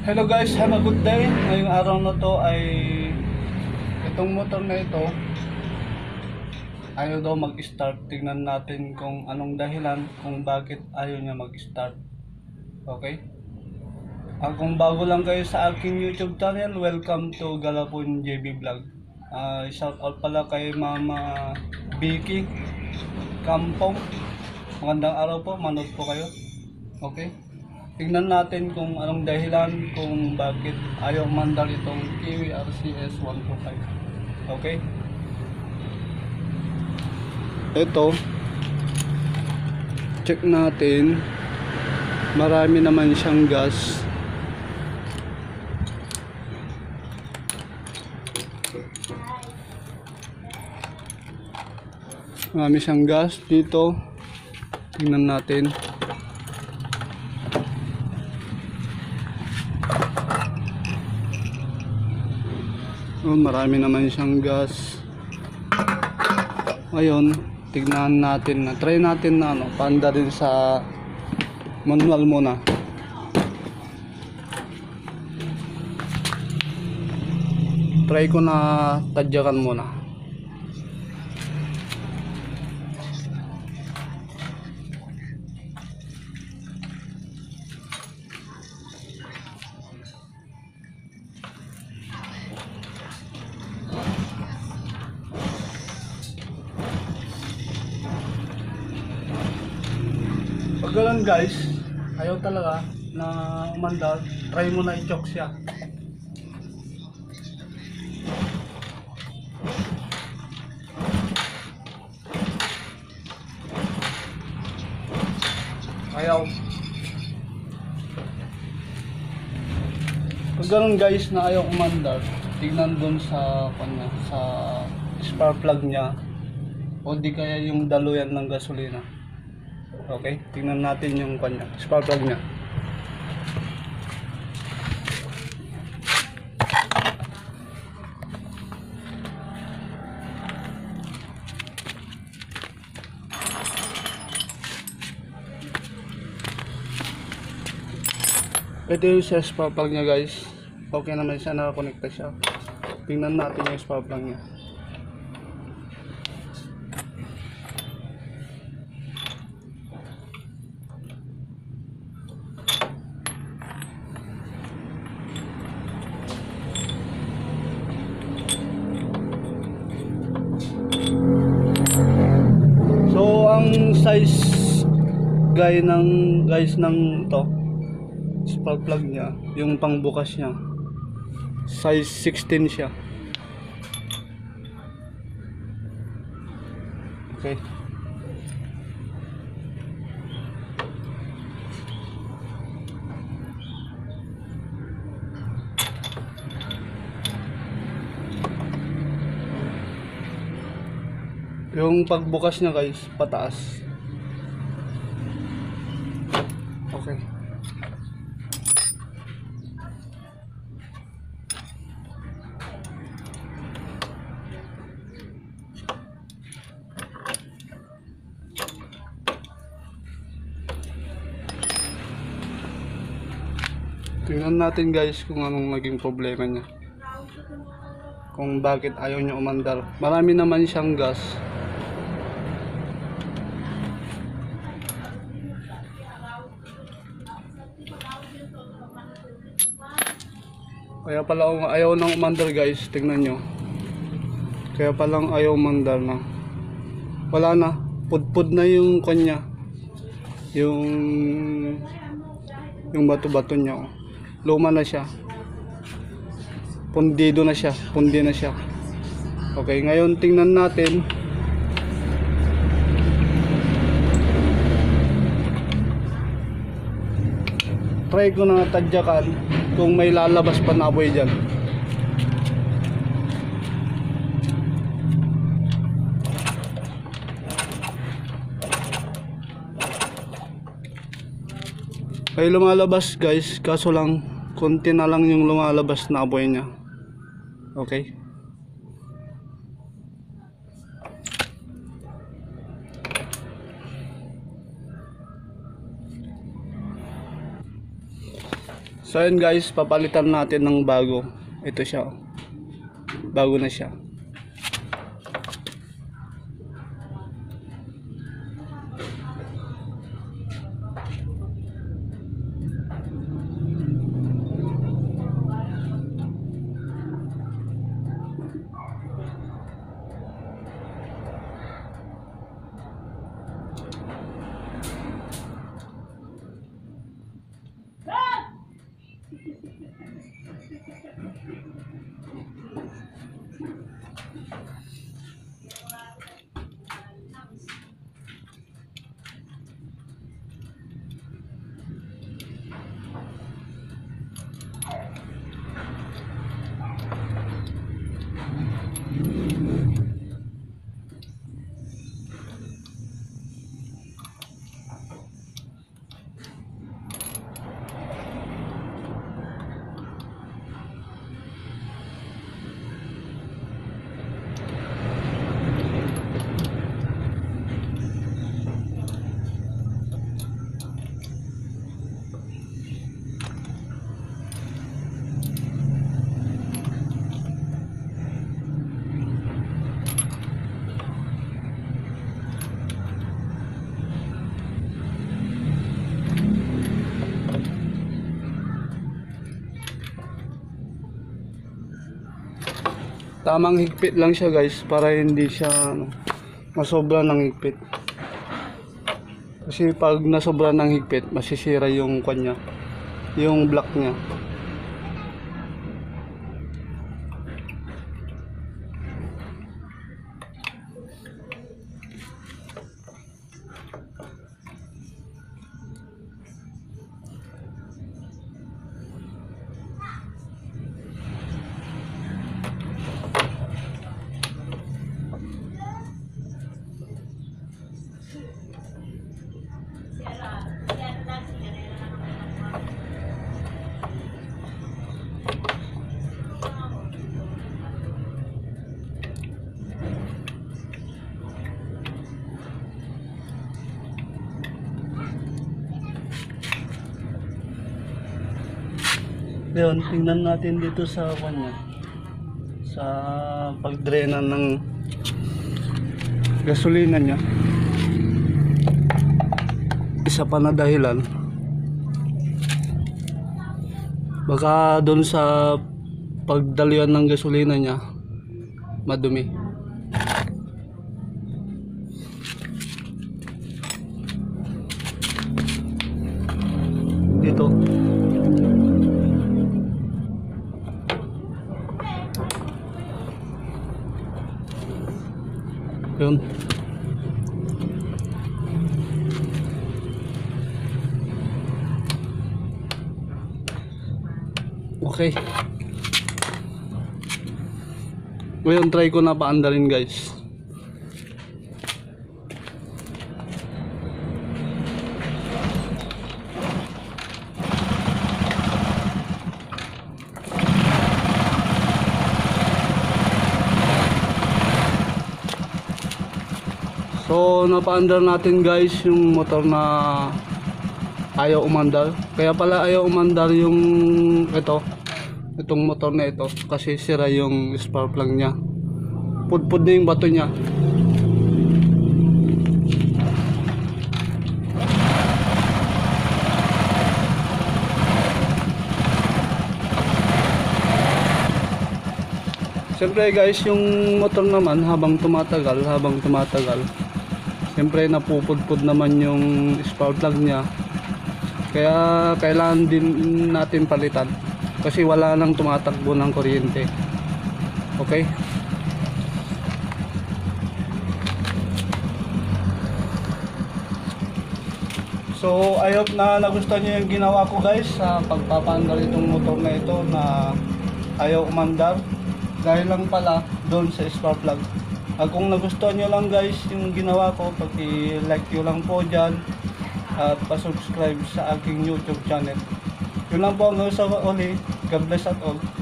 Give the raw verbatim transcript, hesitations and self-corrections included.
Hello guys, have a good day. Ngayong araw na to ay itong motor na ito ayaw daw mag-start. Tingnan natin kung anong dahilan kung bakit ayaw niya mag-start. Okay? Ah, kung bago lang kayo sa aking YouTube channel, welcome to Galapon J B Vlog. Uh, shout out pala kay Mama Vicky Kampong. Magandang araw po, manood po kayo. Okay? Tingnan natin kung anong dahilan kung bakit ayaw mandar itong Kiwi R C S one two five. Okay? Ito, check natin. Marami naman siyang gas. Marami siyang gas dito. Tingnan natin. Oh, marami naman siyang gas. Ngayon, tignan natin na. Try natin na ano, panda din sa manual muna. Try ko na tadyakan muna. Pag ganun guys, ayaw talaga na umandar, try mo na i-choke siya. Ayaw. Pag ganun guys na ayaw umandar, tignan dun sa kanya, sa spark plug niya o di kaya yung daluyan ng gasolina. Okay, tingnan natin yung kanya, spark plug niya. Ito yung sa spark plug niya guys. Okay naman siya, nakakonekta siya. Tingnan natin yung spark plug niya. So ang size guy ng guys ng to spark plug niya, yung pangbukas niya, size sixteen siya. Okay. Yung pagbukas niya guys, pataas. Okay. Tingnan natin guys kung anong naging problema niya. Kung bakit ayaw niya umandar. Marami naman siyang gas. Kaya pala ayaw nang umandar guys, tingnan nyo. Kaya palang ayaw umandar na. Wala na, pudpud na yung kanya. Yung yung bato-bato niya. Luma na siya. Pundido na siya, pundi na siya. Okay, ngayon tingnan natin. Try ko na tadyakan kung may lalabas pa na apoy dyan. Ay lumalabas guys, kaso lang konti na lang yung lumalabas na apoy niya. Okay. So ayun guys, papalitan natin ng bago. Ito siya. Bago na siya. Tamang higpit lang siya guys, para hindi siya ano, masobra ng higpit. Kasi pag nasobra ng higpit, masisira yung kanya, yung block niya. Ngayon, tingnan natin dito sa kanya, sa pagdrena ng gasolina niya. Isa pa na dahilan, baka doon sa pagdaluyan ng gasolina niya madumi. Dito yun. Okay. Ngayon try ko na paandarin guys. So napaandar natin guys yung motor na ayaw umandar. Kaya pala ayaw umandar yung ito, itong motor na ito, kasi sira yung spark plug nya. Pudpud na yung bato nya. Siyempre guys, yung motor naman habang tumatagal, habang tumatagal siyempre napupudpud naman yung spark plug nya. Kaya kailangan din natin palitan kasi wala nang tumatakbo ng kuryente. Okay? So I hope na nagustuhan nyo yung ginawa ko guys sa pagpapaandar itong motor na ito na ayaw umandar, dahil lang pala doon sa spark plug. At kung nagustuhan nyo lang guys yung ginawa ko, paki-like nyo lang po dyan at pa-subscribe sa aking YouTube channel. Yun lang po, hanggang sa uli. God bless at all.